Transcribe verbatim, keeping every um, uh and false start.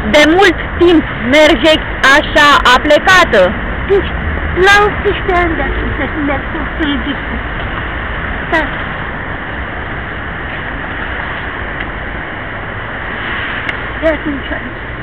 De mult timp mergeți așa aplecată? Deci, la optsprezece ani de atunci să merg cu registru. Da. De atunci ani.